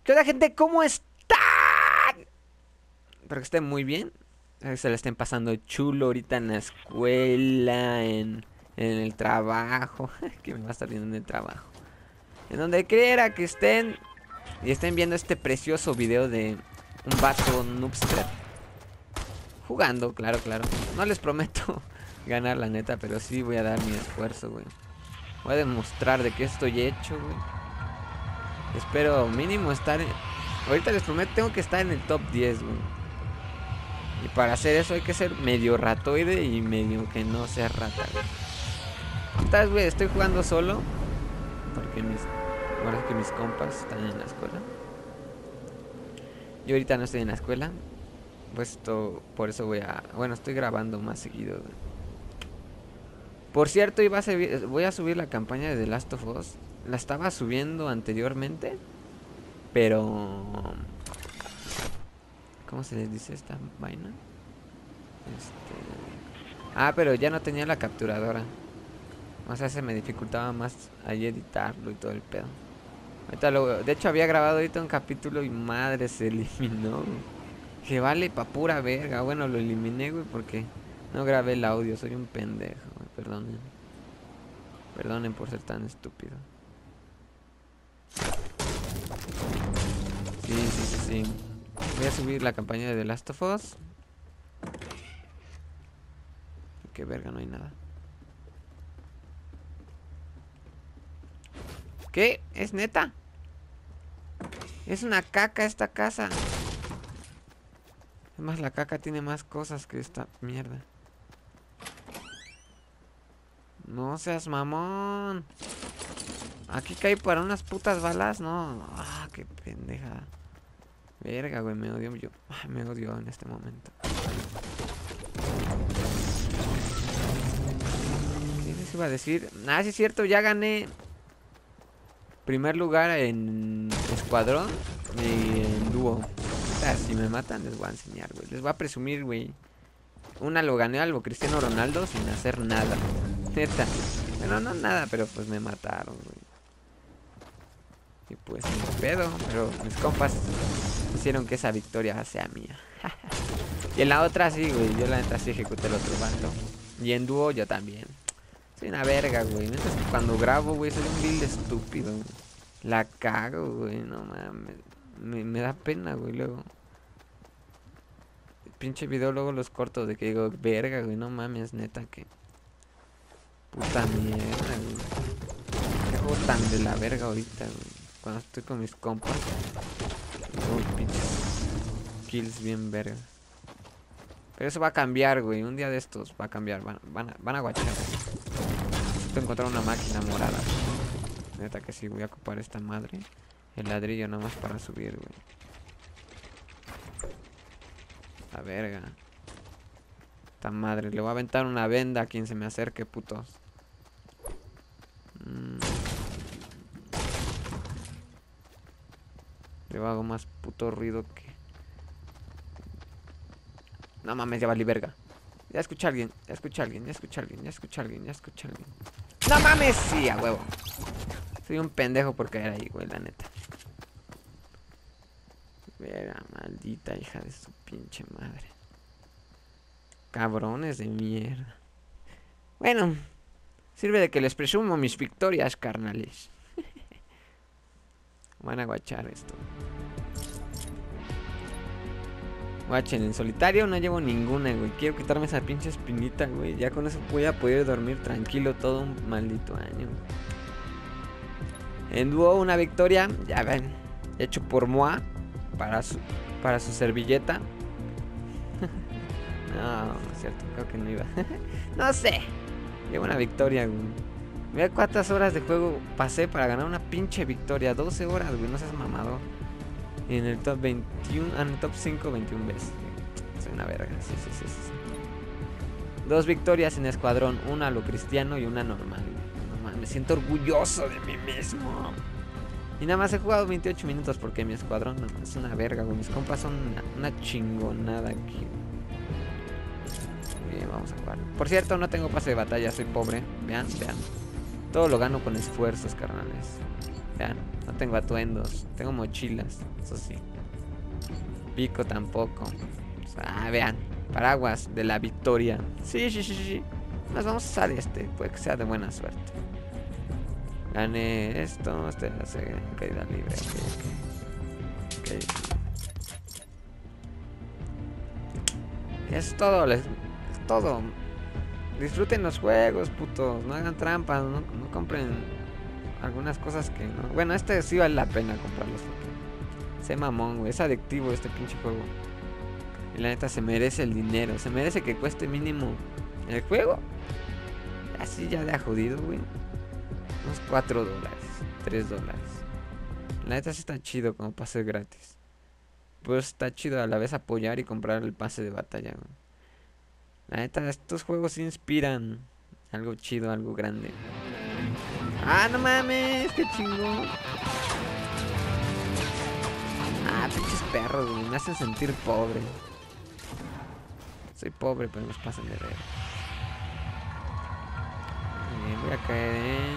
¿Qué onda, gente? ¿Cómo están? Espero que estén muy bien. Espero que se la estén pasando chulo ahorita en la escuela, en el trabajo. Que me va a estar viendo en el trabajo. En donde quiera que estén y estén viendo este precioso video de un vato noobster jugando, claro. No les prometo ganar la neta, pero sí voy a dar mi esfuerzo, güey. Voy a demostrar de qué estoy hecho, güey. Espero mínimo estar ahorita les prometo, tengo que estar en el top 10, güey. Y para hacer eso hay que ser medio ratoide y medio que no sea rata, güey. Tal vez estoy jugando solo porque ahora que mis compas están en la escuela. Yo ahorita no estoy en la escuela. Pues por eso bueno, estoy grabando más seguido, güey. Por cierto, voy a subir la campaña de The Last of Us. La estaba subiendo anteriormente, pero ¿cómo se les dice esta vaina? Pero ya no tenía la capturadora. O sea, se me dificultaba más ahí editarlo y todo el pedo. De hecho, había grabado ahorita un capítulo y madre se eliminó, güey. Que vale pa' pura verga. Bueno, lo eliminé, güey, porque no grabé el audio. Soy un pendejo, güey. Perdonen. Perdonen por ser tan estúpido. Sí. Voy a subir la campaña de The Last of Us. Qué verga, no hay nada. ¿Qué? ¿Es neta? Es una caca esta casa. Además la caca tiene más cosas que esta mierda. No seas mamón. Aquí cae para unas putas balas, no. Ah, qué pendeja. Verga, güey, me odio yo. Me odio en este momento. ¿Qué les iba a decir? Ah, sí es cierto, ya gané primer lugar en escuadrón y en dúo. Si me matan les voy a enseñar, güey. Les voy a presumir, güey. Una lo gané a lo Cristiano Ronaldo sin hacer nada. Neta. Bueno, no nada, pero pues me mataron, güey. Y pues ni pedo, pero mis compas hicieron que esa victoria sea mía. Y en la otra sí, güey. Yo la neta sí ejecuté el otro vato. Y en dúo yo también. Soy una verga, güey. Neta es que cuando grabo, güey, soy un vil estúpido, güey. La cago, güey. No mames. Me da pena, güey, luego. El pinche video luego los corto de que digo, verga, güey, no mames, neta que... Puta mierda, güey. ¿Qué hago tan de la verga ahorita, güey? Cuando estoy con mis compas. Tengo pinches kills bien vergas. Pero eso va a cambiar, güey. Un día de estos va a cambiar. Van a guachar. Necesito encontrar una máquina morada. Neta que sí, voy a ocupar esta madre. El ladrillo nomás para subir, güey. La verga. Esta madre. Le voy a aventar una venda a quien se me acerque, putos. Le hago más puto ruido que... No mames, ya valí verga. Ya escuché a alguien. ¡No mames! Sí, a huevo. Soy un pendejo por caer ahí, güey, la neta. Verga, maldita hija de su pinche madre. Cabrones de mierda. Bueno, sirve de que les presumo mis victorias, carnales. Van a guachar esto. Guachen, en solitario no llevo ninguna, güey. Quiero quitarme esa pinche espinita, güey. Ya con eso voy a poder dormir tranquilo todo un maldito año. En dúo una victoria, ya ven, hecho por Moa para su servilleta. No es cierto, creo que no iba. No sé, llevo una victoria, güey. Mira cuántas horas de juego pasé para ganar una pinche victoria. 12 horas, güey, no seas mamador. Y en el top 21, en el top 5, 21 veces. Soy una verga, sí. 2 victorias en escuadrón, una a lo cristiano y una normal. Me siento orgulloso de mí mismo. Y nada más he jugado 28 minutos porque mi escuadrón es una verga, güey. Mis compas son una chingonada aquí. Bien, vamos a jugar. Por cierto, no tengo pase de batalla, soy pobre. Vean. Todo lo gano con esfuerzos, carnales. Vean, no tengo atuendos. Tengo mochilas, eso sí. Pico tampoco. O sea, vean. Paraguas de la victoria. Sí, sí, sí, sí. Nos vamos a usar este. Puede que sea de buena suerte. Gané esto. Este hace caída libre. Ok, ok. Es todo. Es todo. Disfruten los juegos, putos. No hagan trampas. No compren algunas cosas que no. Bueno, este sí vale la pena comprarlos. Se mamón, güey. Es adictivo este pinche juego. Y la neta se merece el dinero. Se merece que cueste mínimo el juego. Así ya de jodido, güey. Unos $4, $3. La neta sí está chido como pase gratis. Pues está chido a la vez apoyar y comprar el pase de batalla, güey. La neta, estos juegos inspiran algo chido, algo grande. ¡Ah, no mames! ¡Qué chingón! Ah, pinches perros, güey. Me hacen sentir pobre. Soy pobre, pero nos pasan de ver. Bien, voy a caer en...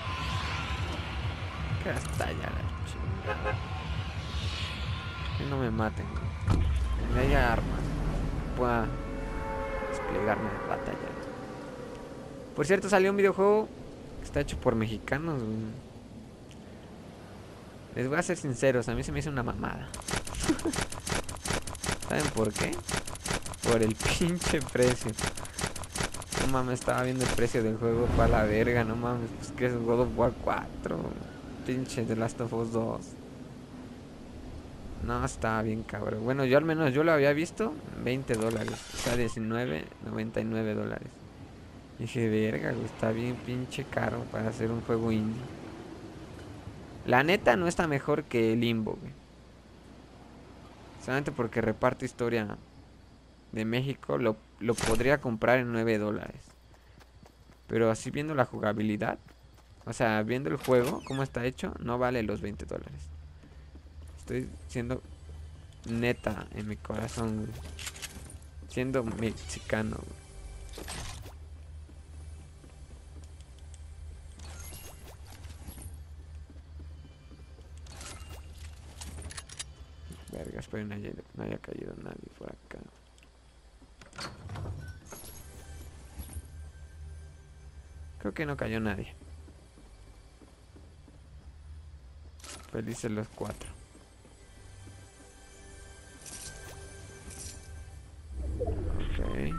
Que hasta allá la chingada. Que no me maten, güey. Que haya armas. Pueda desplegarme de batalla. Por cierto, salió un videojuego que está hecho por mexicanos, güey. Les voy a ser sinceros, a mí se me hizo una mamada. ¿Saben por qué? Por el pinche precio. No mames, estaba viendo el precio del juego para la verga, no mames. Pues que es God of War 4. Pinche The Last of Us 2. No, estaba bien cabrón. Bueno, yo al menos yo lo había visto $20. O sea, $19.99. Dije, verga, güey, está bien pinche caro para hacer un juego indie. La neta no está mejor que Limbo, güey. Solamente porque reparte historia de México, lo podría comprar en $9. Pero así viendo la jugabilidad, o sea, viendo el juego, cómo está hecho, no vale los $20. Estoy siendo neta en mi corazón, güey. Siendo mexicano, güey. Verga, espero no haya caído nadie por acá. Creo que no cayó nadie. Felices los 4. Ok.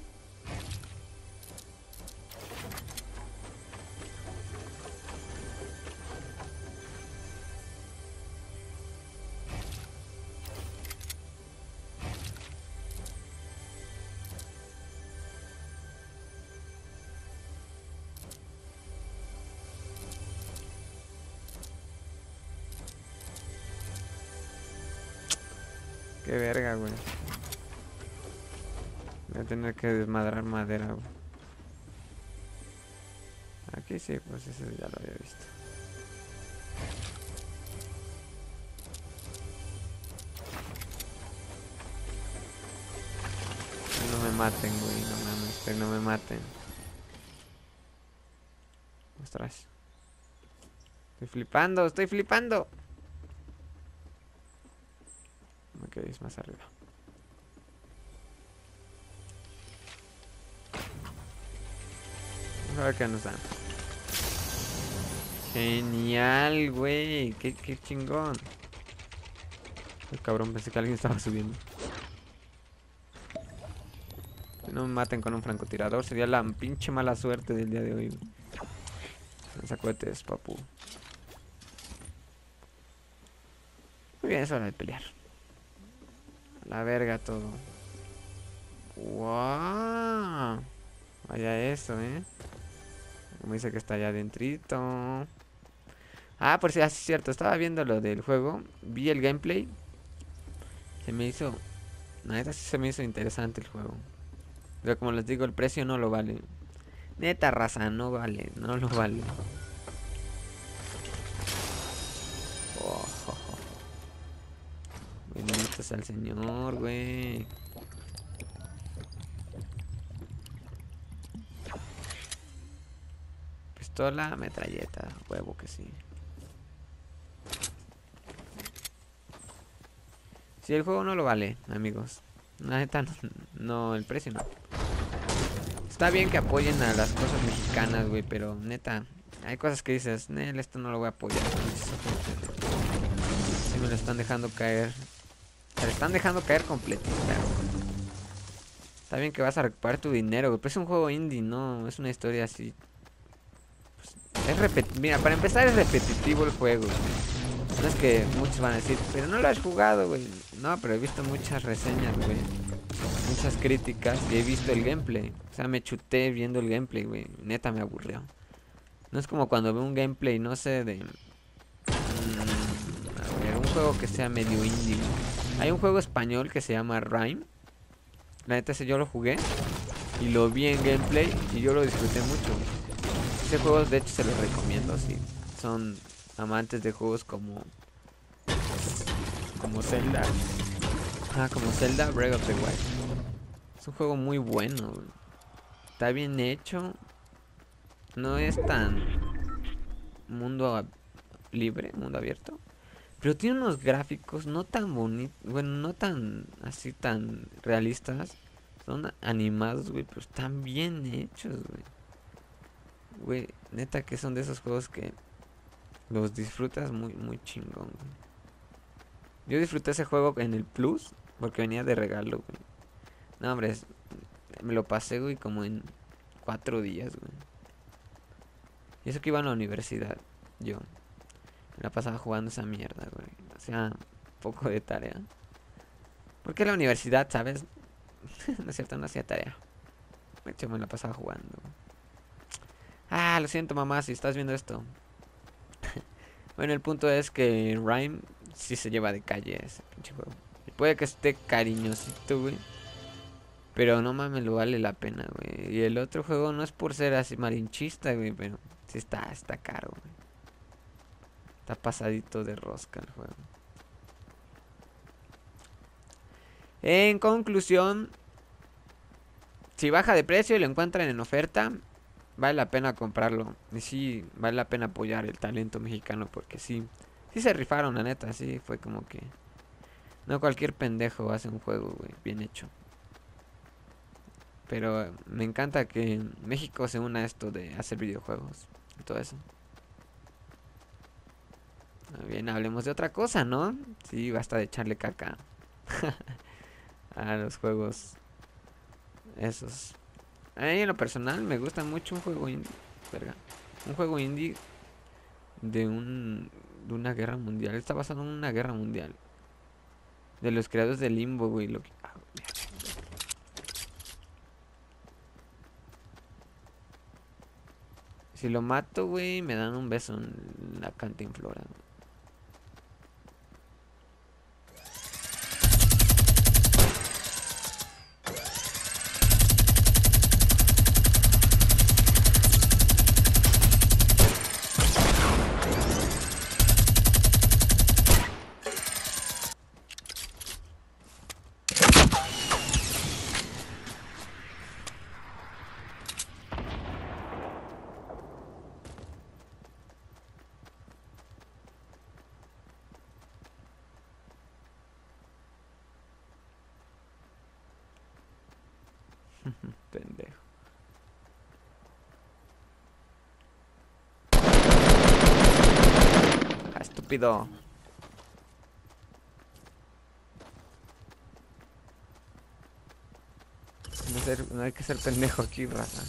Qué verga, güey. Voy a tener que desmadrar madera, güey. Aquí sí, pues ese ya lo había visto. No me maten, güey, no mames, que no me maten. Ostras. Estoy flipando, estoy flipando. Ok, es más arriba. Vamos a ver qué nos dan. Genial, güey. Qué chingón. El cabrón, pensé que alguien estaba subiendo. Que no me maten con un francotirador. Sería la pinche mala suerte del día de hoy. Lanzacohetes, papu. Muy bien, es hora de pelear. La verga todo. ¡Wow! Vaya eso, Como dice que está allá adentrito. Ah, por si es cierto. Estaba viendo lo del juego. Vi el gameplay. Se me hizo... La neta sí se me hizo interesante el juego. Pero como les digo, el precio no lo vale. Neta raza, no vale. No lo vale. Oh, oh, oh. Bendito sea el Señor, güey. Pistola, metralleta. Huevo que sí. Si el juego no lo vale, amigos. La neta, no, el precio no. Está bien que apoyen a las cosas mexicanas, güey, pero neta, hay cosas que dices, Nel, esto no lo voy a apoyar. Si me lo están dejando caer. Se lo están dejando caer completito. Está bien que vas a recuperar tu dinero, güey, pero es un juego indie, no, es una historia así. Mira, para empezar es repetitivo el juego. No es que muchos van a decir, pero no lo has jugado, güey. No, pero he visto muchas reseñas, güey. Muchas críticas y he visto el gameplay. O sea, me chuté viendo el gameplay, güey. Neta me aburrió. No es como cuando veo un gameplay, no sé, de... a ver, un juego que sea medio indie. Hay un juego español que se llama Rime. La neta ese yo lo jugué y lo vi en gameplay y yo lo disfruté mucho. Ese juego de hecho se lo recomiendo si son amantes de juegos como Zelda. Como Zelda Breath of the Wild. Es un juego muy bueno, güey. Está bien hecho. No es tan libre, mundo abierto. Pero tiene unos gráficos no tan bonitos. Bueno, no tan así tan realistas. Son animados, güey, pero están bien hechos, güey. Güey, neta que son de esos juegos que los disfrutas muy, muy chingón, güey. Yo disfruté ese juego en el Plus porque venía de regalo, güey. No, hombre, me lo pasé, güey, como en 4 días, güey. Y eso que iba a la universidad, yo. Me la pasaba jugando esa mierda, güey. Hacía poco de tarea. Porque la universidad, ¿sabes? No es cierto, no hacía tarea. De hecho, me la pasaba jugando. Lo siento, mamá, si estás viendo esto. Bueno, el punto es que Rime sí se lleva de calle ese pinche juego. Y puede que esté cariñosito, güey. Pero no mames, lo vale la pena, güey. Y el otro juego no es por ser así malinchista, güey, pero sí está caro, güey. Está pasadito de rosca el juego. En conclusión, si baja de precio y lo encuentran en oferta, vale la pena comprarlo. Y sí, vale la pena apoyar el talento mexicano porque sí se rifaron, la neta. Sí, fue como que no cualquier pendejo hace un juego, güey, bien hecho. Pero me encanta que México se una a esto de hacer videojuegos y todo eso. Bien, hablemos de otra cosa, ¿no? Sí, basta de echarle caca a los juegos esos. A mí en lo personal me gusta mucho un juego indie. Verga. Un juego indie de una guerra mundial. Está basado en una guerra mundial. De los creadores de Limbo, güey. Si lo mato, güey, me dan un beso en la cantinflora. Pendejo. Estúpido. No hay que ser pendejo aquí, raza.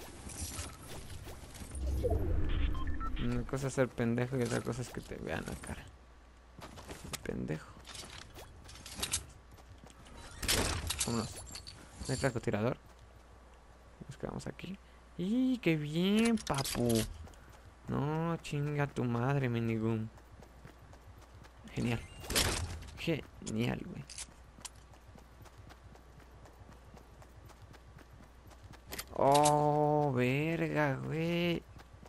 Una cosa es ser pendejo y otra cosa es que te vean la cara. Pendejo. Vámonos. ¿No hay francotirador? Nos quedamos aquí. ¡Y qué bien, papu! No, chinga tu madre, minigum. Genial. Genial, güey. Oh, verga, güey.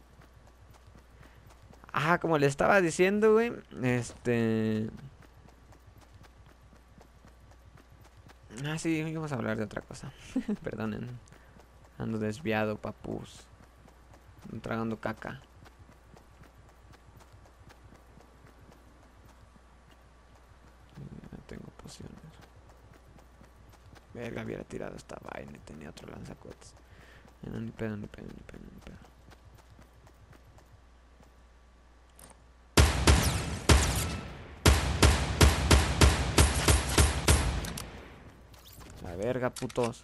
Como le estaba diciendo, güey. Sí, vamos a hablar de otra cosa. Perdonen. Ando desviado, papus. Ando tragando caca. No tengo poción. Verga, hubiera tirado esta vaina y tenía otro lanzacohetes. No, ni pedo, ni pedo, ni pedo, ni pedo. La verga, putos.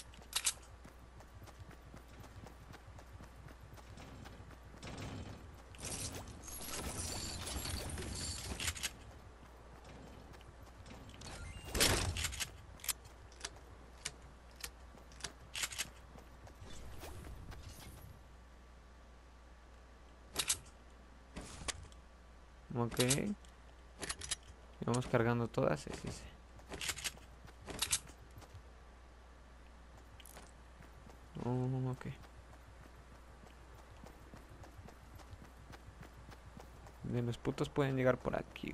Ok. Vamos cargando todas. Sí, sí, sí. Oh, ok. De los putos pueden llegar por aquí.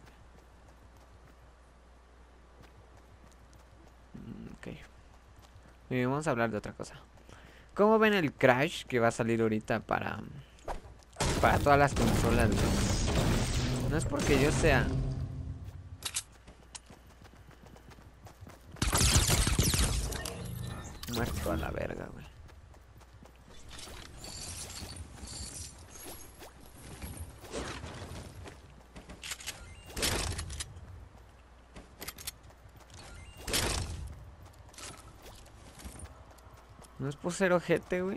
Ok. Y vamos a hablar de otra cosa. ¿Cómo ven el Crash que va a salir ahorita para todas las consolas, güey? No es porque yo sea... muerto a la verga, güey. No es por ser ojete, güey.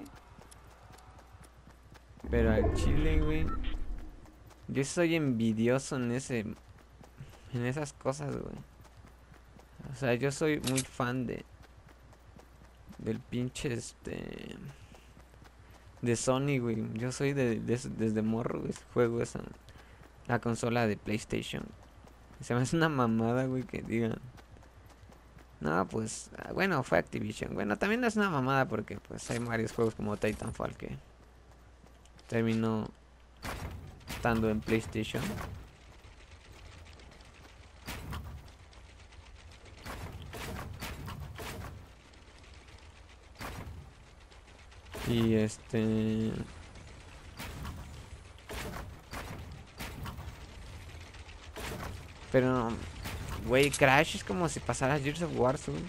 Pero al chile, güey. Yo soy envidioso en esas cosas, güey. O sea, yo soy muy fan del pinche de Sony, güey. Yo soy desde morro, güey. Juego esa la consola de PlayStation. Se me hace una mamada, güey, que digan. No, pues, bueno, fue Activision. Bueno, también es una mamada porque pues hay varios juegos como Titanfall que terminó estando en PlayStation. Y pero, güey, Crash es como si pasara Gears of War, güey.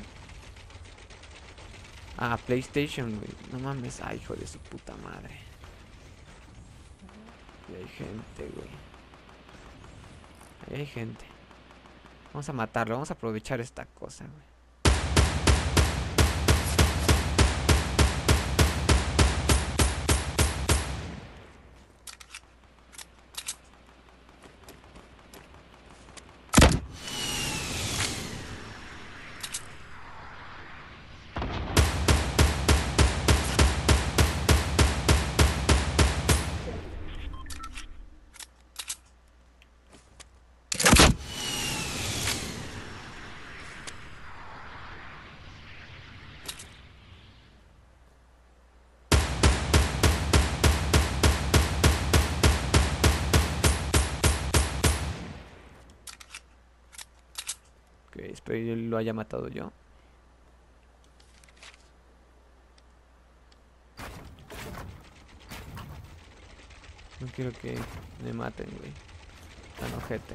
Ah, PlayStation, güey. No mames, ay, hijo de su puta madre. Y hay gente, güey. Ahí hay gente. Vamos a matarlo, vamos a aprovechar esta cosa, güey. Ok, espero que lo haya matado yo. No quiero que me maten, güey. Tan ojete.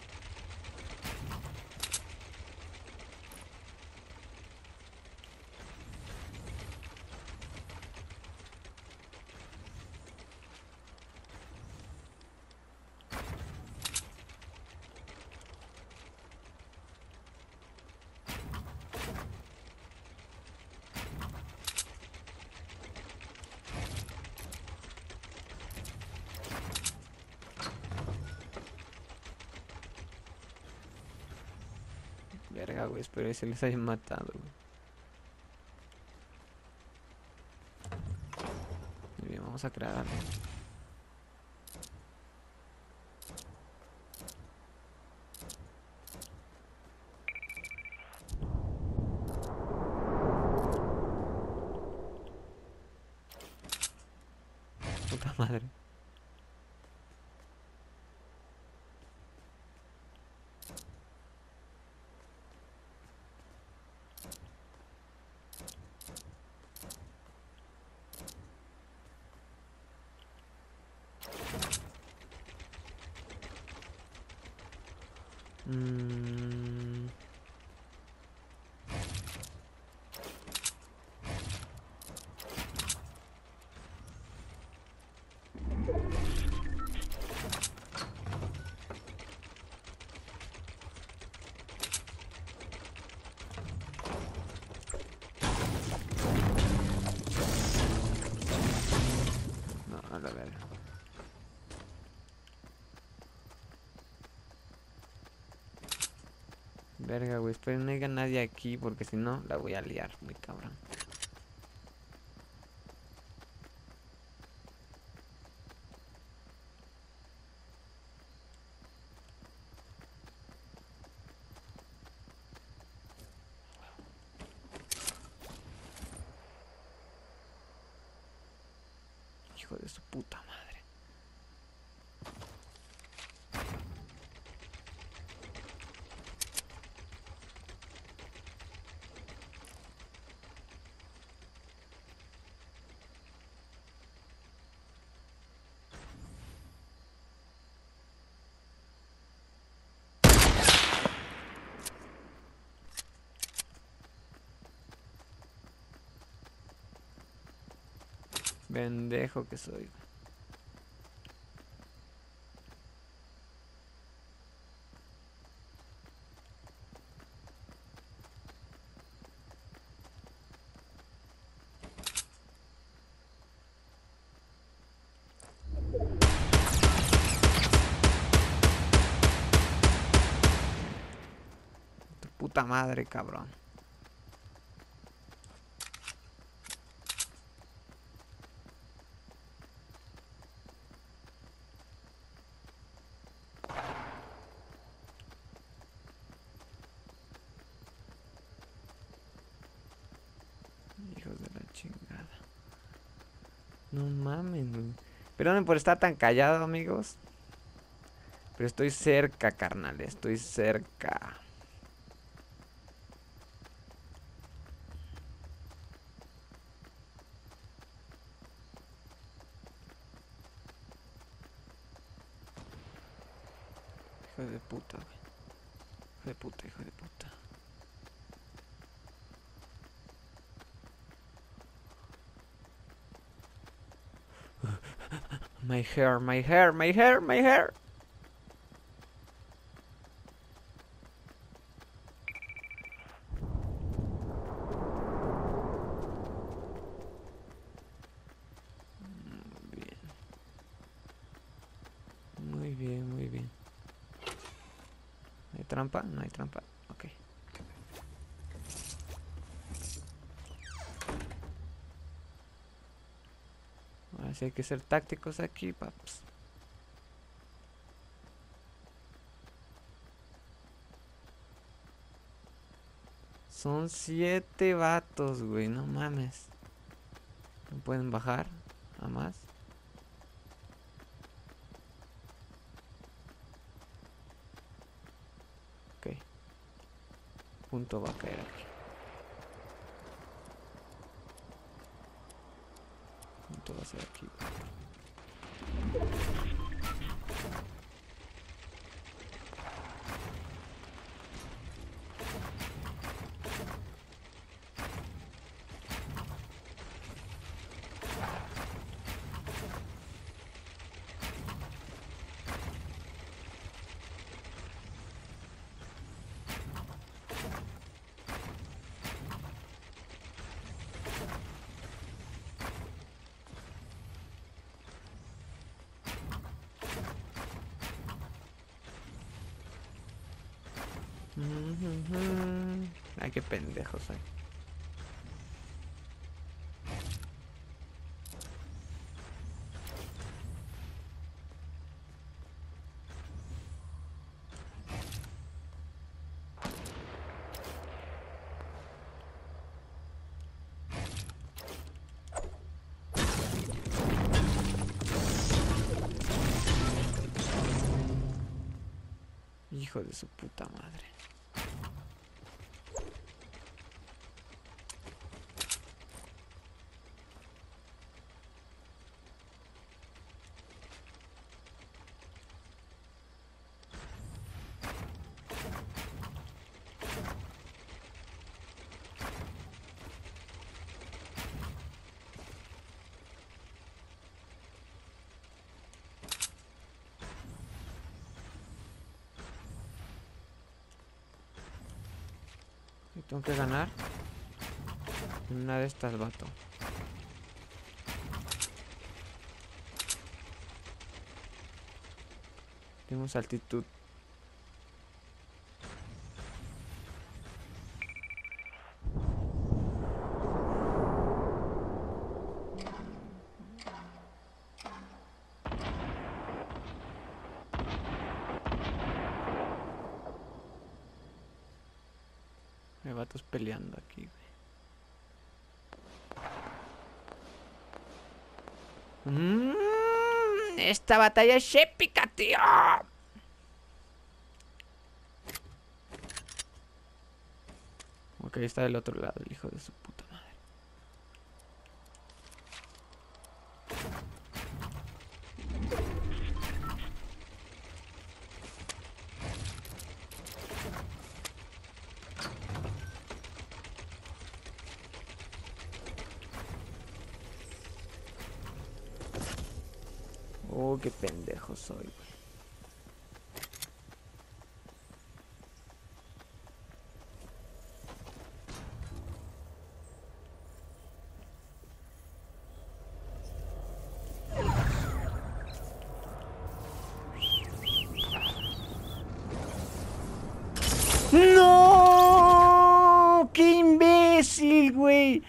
Verga, güey, espero que se les haya matado, güey. Muy bien, vamos a crear algo. Puta madre. Verga, güey, espero no haya nadie aquí porque si no la voy a liar muy cabrón. Hijo de su puta madre. Pendejo que soy. Tu puta madre, cabrón. Hijos de la chingada. No mames, güey. Perdónen por estar tan callado, amigos. Pero estoy cerca, carnal. Estoy cerca. Hijo de puta, güey. Hijo de puta, hijo de puta. My hair, my hair, my hair, my hair. Bien. Muy bien, muy bien. ¿Hay trampa? No hay trampa. Ok. Ahora sí hay que ser tácticos aquí, paps. Son 7 vatos, güey. No mames. No pueden bajar. Jamás. Ok. Punto va a caer aquí. Punto va a ser aquí. Ay, qué pendejos soy. Hijo de su puta madre. Y tengo que ganar en una de estas, vato. Tenemos altitud. vatos peleando aquí, güey. Esta batalla es épica, tío. Ok, está del otro lado, el hijo de su puta madre. Oh, qué pendejo soy, güey. ¡No! ¡Qué imbécil, güey!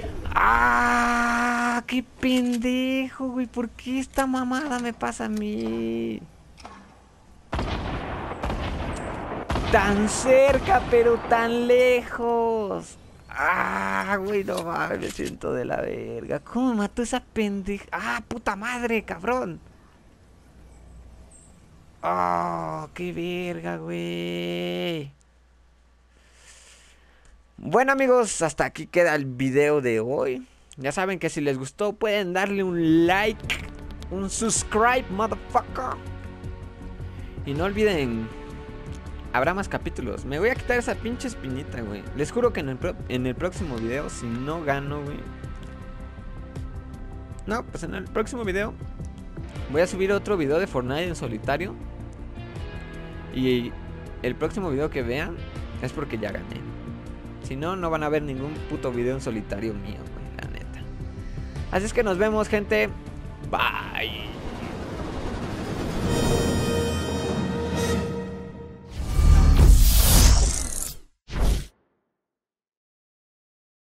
¡Ah! ¡Qué pendejo, güey! ¿Por qué esta mamada me pasa a mí? Tan cerca, pero tan lejos. ¡Ah, güey! No mames, me siento de la verga. ¿Cómo me mató esa pendeja? ¡Ah, puta madre, cabrón! ¡Oh, qué verga, güey! Bueno, amigos, hasta aquí queda el video de hoy. Ya saben que si les gustó pueden darle un like, un subscribe, motherfucker. Y no olviden, habrá más capítulos. Me voy a quitar esa pinche espinita, güey. Les juro que en el próximo video, si no gano, güey. No, pues en el próximo video voy a subir otro video de Fortnite en solitario. Y el próximo video que vean es porque ya gané. Si no, no van a ver ningún puto video en solitario mío, güey, la neta. Así es que nos vemos, gente. Bye.